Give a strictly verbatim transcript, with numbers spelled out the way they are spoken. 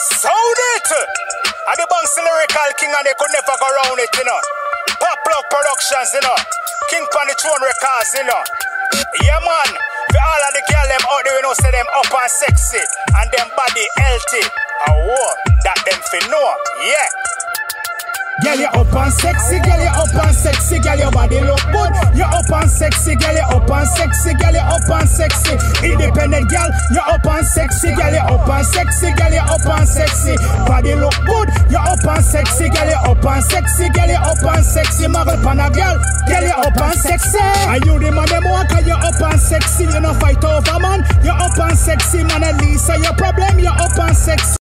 Sound it! And the Banks lyrical king and they could never go around it, you know. Pop Plug Productions, you know. King Pan the Throne Records, you know. Yeah, man. For all of the girl them out there, you know, say them up and sexy. And them body healthy. A war that them fi know. Yeah. Girl, you up and sexy, girl, you up and sexy, girl, your body look good. You up and sexy, girl, you up and sexy, girl, you up and sexy. Independent girl, you up and sexy, girl, you up and sexy, girl, you up and sexy. Body look good, you up and sexy, girl, you up and sexy, girl, you up and sexy. Muggle pan a girl, girl, you up and sexy. And you the man them walk, you up and sexy. You no fight over man, you up and sexy, man. At least your problem, you up and sexy.